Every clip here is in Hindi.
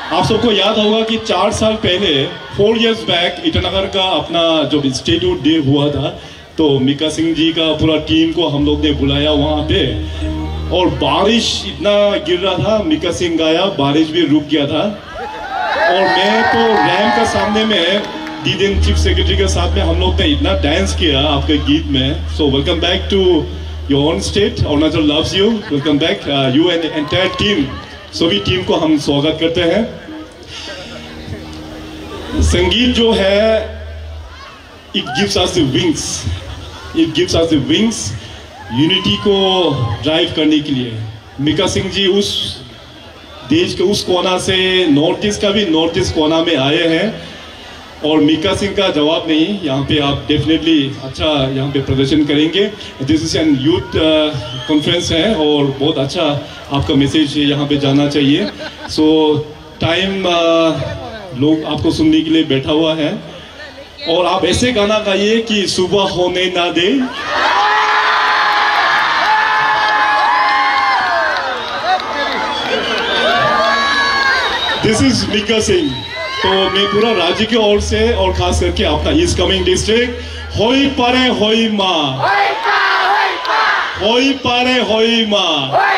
आप सबको याद होगा कि 4 साल पहले 4 years बैक ईटानगर का अपना जो इंस्टीट्यूट डे हुआ था, तो मिका सिंह जी का पूरा टीम को हम लोग ने बुलाया वहाँ पे, और बारिश इतना गिर रहा था, मिका सिंह गाया, बारिश भी रुक गया था, और मैं तो रैम का सामने में डीएन चीफ सेक्रेटरी के साथ में हम लोग ने इतना डांस किया आपके गीत में। So welcome back to your own state, Arunachal loves you, welcome back you and entire team. सभी टीम को हम स्वागत करते हैं। संगीत जो है, it gives us the wings, it gives us the wings unity को ड्राइव करने के लिए। मिका सिंह जी उस देश के उस कोना से नॉर्थ ईस्ट का भी नॉर्थ ईस्ट कोना में आए हैं, और मिका सिंह का जवाब नहीं, यहाँ पे आप डेफिनेटली अच्छा यहाँ पे प्रदर्शन करेंगे। This is an youth conference है, और बहुत अच्छा आपका मैसेज यहाँ पे जाना चाहिए। सो टाइम लोग आपको सुनने के लिए बैठा हुआ है, और आप ऐसे गाना गाइए कि सुबह होने ना दे। This is Mika Singh. तो मैं पूरा राज्य की ओर से, और खास करके अपना ईस्ट कमिंग डिस्ट्रिक्ट, होई पारे होई माँ, होई पारे होई माँ,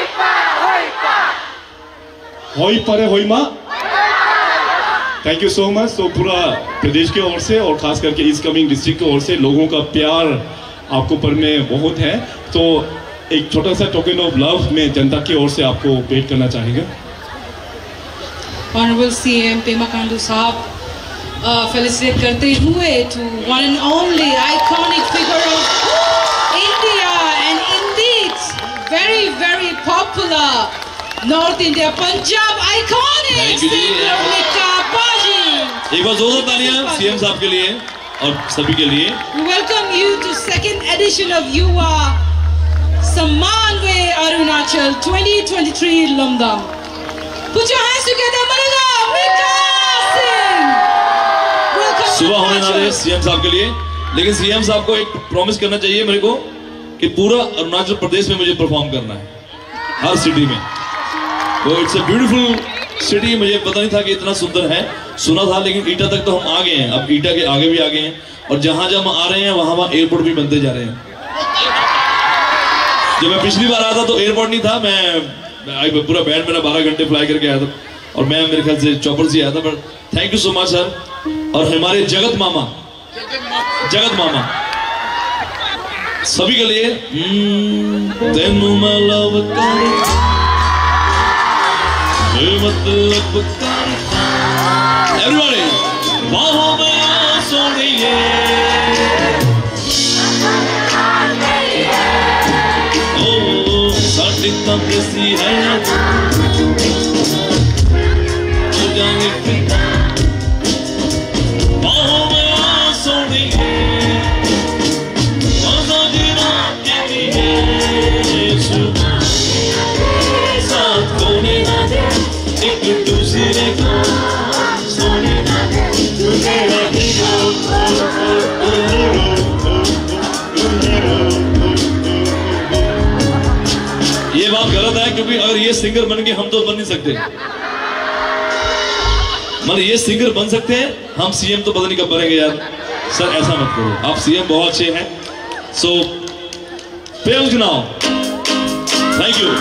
होई पारे होई माँ। Thank you so much. तो पूरा प्रदेश की ओर से, और खास करके ईस्ट कमिंग डिस्ट्रिक्ट की ओर से लोगों का प्यार आपको पर में बहुत है, तो एक छोटा सा टोकन ऑफ लव में जनता की ओर से आपको भेंट करना चाहेंगे। Honorable CM Pema Khandu साहब, फेलिसिटेट करते हुए to one and only iconic figure of India and indeed very very popular North India Punjab iconic singer Mika Baji। एक बार जोरदार तालियां सीएम साहब के लिए और सभी के लिए। We welcome you to second edition of Yuva Sammanvay Arunachal 2023 Lumdam। Put your hands together, Malaga, Mika Singh। सुबह होने ना दे सीएम साहब के लिए। लेकिन सीएम साहब को एक प्रॉमिस करना चाहिए मेरे को कि पूरा अरुणाचल प्रदेश में मुझे परफॉर्म करना है, हर सिटी में। तो इट्स अ ब्यूटीफुल सिटी, मुझे पता नहीं था कि इतना सुंदर है, सुना था, लेकिन ईटा तक तो हम आ गए हैं, अब ईटा के आगे भी आ गए हैं, और जहां जहां हम आ रहे हैं वहां एयरपोर्ट भी बनते जा रहे हैं। जब मैं पिछली बार आया था तो एयरपोर्ट नहीं था, मैं पूरा बैंड मेरा 12 घंटे फ्लाई करके आया था, और मैं मेरे ख्याल से चॉपर से आया था। But thank you so much sir, और हमारे जगत मामा सभी के लिए तेनू मैं लव करता, मतलब करता, एवरीबॉडी बाहों में सोनिए, ओ साडी तां कैसी है जाने फिदा, बाहों में सोनिए, मजा जीना के लिए सुबह साथ कोने ना दे, एक दूसरे को सोने ना दे, तुझे ये बात गलत है, क्योंकि अगर ये सिंगर बन के हम तो बन नहीं सकते, मतलब ये सिंगर बन सकते हैं, हम सीएम तो पता नहीं कब बनेंगे यार। सर ऐसा मत करो, आप सीएम बहुत अच्छे हैं। सो पेल्स now, thank you,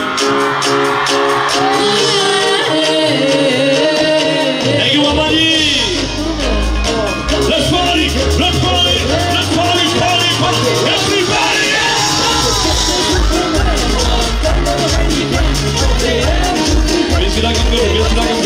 thank you मामा जी। Let's party, let's party, let's party, party, party, everybody। Bismillah